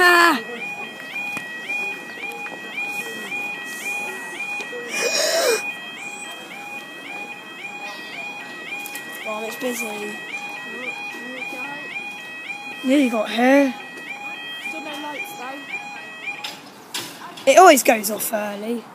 Ha! Well, it's busy. Nearly got here. Still no lights though. It always goes off early.